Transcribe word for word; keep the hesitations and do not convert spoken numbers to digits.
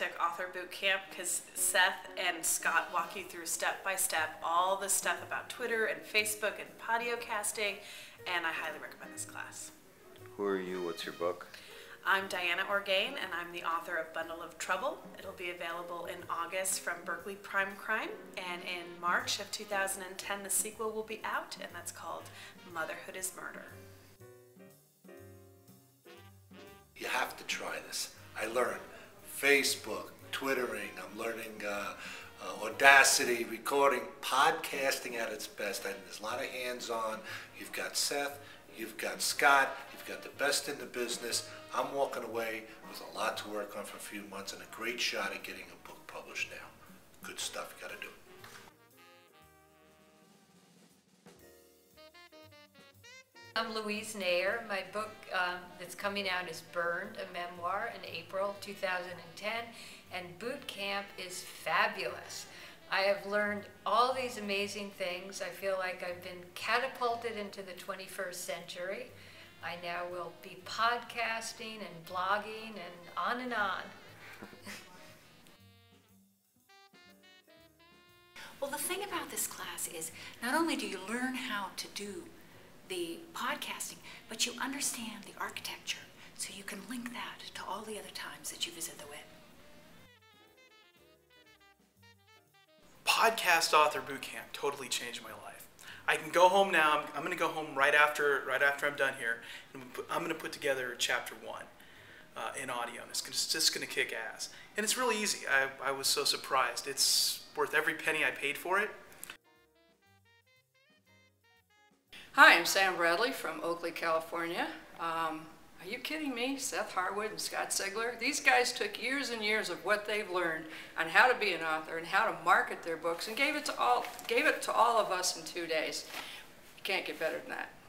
took Author Boot Camp because Seth and Scott walk you through step by step all the stuff about Twitter and Facebook and podcasting, and I highly recommend this class. Who are you? What's your book? I'm Diana Orgain, and I'm the author of Bundle of Trouble. It'll be available in August from Berkeley Prime Crime, and in March of two thousand ten the sequel will be out, and that's called Motherhood is Murder. You have to try this. I learned Facebook, Twittering, I'm learning uh, uh, Audacity, recording, podcasting at its best. And there's a lot of hands-on. You've got Seth, you've got Scott, you've got the best in the business. I'm walking away with a lot to work on for a few months and a great shot at getting a book published now. Good stuff, you gotta do it. I'm Louise Nair. My book um, that's coming out is Burned, a memoir, in April two thousand ten, and Boot Camp is fabulous. I have learned all these amazing things. I feel like I've been catapulted into the twenty-first century. I now will be podcasting and blogging and on and on. Well, the thing about this class is not only do you learn how to do the podcasting, but you understand the architecture, so you can link that to all the other times that you visit the web. Podcast Author Bootcamp totally changed my life. I can go home now. I'm, I'm going to go home right after right after I'm done here, and I'm going to put together chapter one uh, in audio, and it's, gonna, it's just going to kick ass. And it's really easy. I, I was so surprised. It's worth every penny I paid for it. Hi, I'm Sam Bradley from Oakley, California. Um, are you kidding me? Seth Harwood and Scott Sigler. These guys took years and years of what they've learned on how to be an author and how to market their books and gave it to all, gave it to all of us in two days. You can't get better than that.